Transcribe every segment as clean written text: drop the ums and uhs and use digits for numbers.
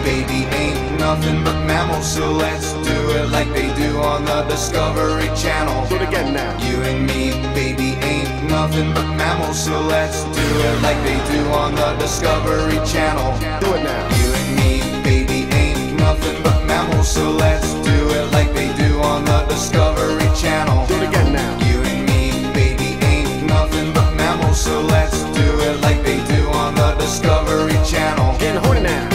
baby, ain't nothing but mammals. So let's do it like they do on the Discovery Channel. Do it again now. You and me, baby, ain't nothing but mammals. So let's do it like they do on the Discovery Channel. Do it now. You and me, baby, ain't nothing but mammals. So let's do it like they do on the Discovery Channel. Do it again now. You and me, baby, ain't nothing but mammals. So let's do it like they do on the Discovery Channel. Getting horny now.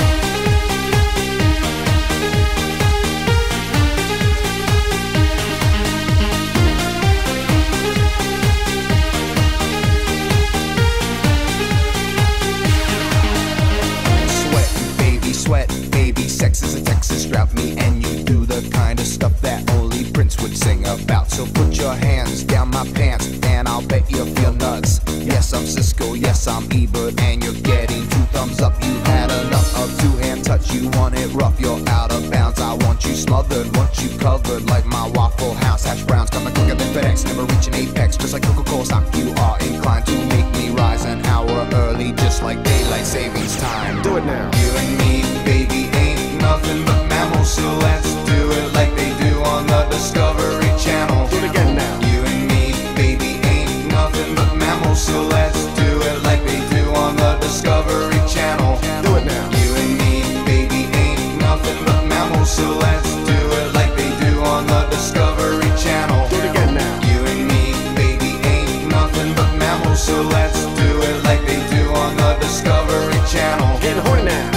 Sweat, baby, sex is a Texas drought. Me and you do the kind of stuff that only Prince would sing about. So put your hands down my pants and I'll bet you'll feel nuts. Yes, I'm Cisco, yes, I'm Ebert, and you're getting 2 thumbs up. You had enough of 2-hand touch, you want it rough, you're out of bounds. I want you smothered, want you covered like my Waffle House hash browns. Coming quicker than FedEx, never reaching apex, just like Coca-Cola stock. You are inclined to make me rise an hour early, just like daylight savings time. Do it now. You and me, baby, ain't nothing but mammals. So let's do it like they do on the Discovery Channel. Do it again now. You and me, baby, ain't nothing but mammals. So let's do it like they do on the Discovery Channel. Do it now. You and me, baby, ain't nothing but mammals. So let's do it like they do on the Discovery Channel. Do it again now. You and me, baby, ain't nothing but mammals. So let's do it like they do on the Discovery Channel. Getting horny now.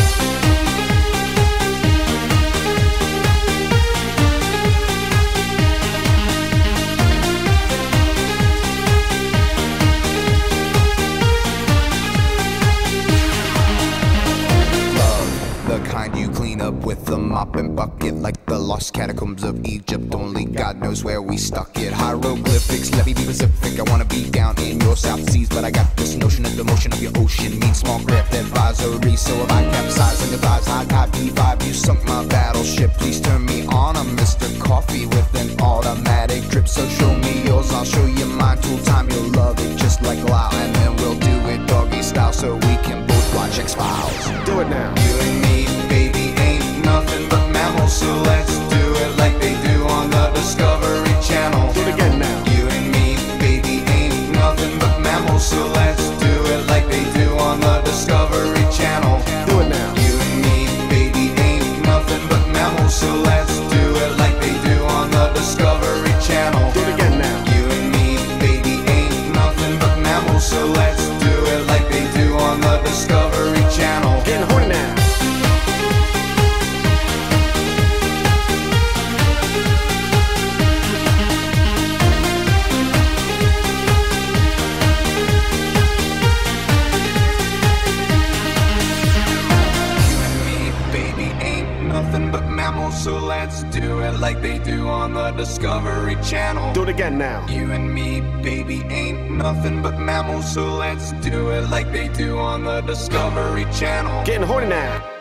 You clean up with a mop and bucket like the lost catacombs of Egypt. Only God knows where we stuck it. Hieroglyphics, let me be Pacific. I wanna be down in your South Seas, but I got this notion that the motion of your ocean means small craft advisory. So if I capsize on your thighs, high B5, you sunk my battleship. Please turn me on. I'm Mr. Coffee with an automatic drip. So show me yours, I'll show you mine. Tool time, you'll love it just like Lao, and then we'll do it doggy style so we can both watch X-Files. Do it now. You and me, baby, ain't nothing but mammals. So let's do it like they do on the Discovery Channel. Do it again now. You and me, baby, ain't nothing but mammals. So let's do it like they do on the Discovery Channel. Do it now. You and me, baby, ain't nothing but mammals. So let's do it like they do on the Discovery Channel. Do it again now. You and me, baby, ain't nothing but mammals. So let's do it like they do on the Discovery Channel. Getting horny now. So let's do it like they do on the Discovery Channel. Do it again now. You and me, baby, ain't nothing but mammals. So let's do it like they do on the Discovery Channel. Getting horny now.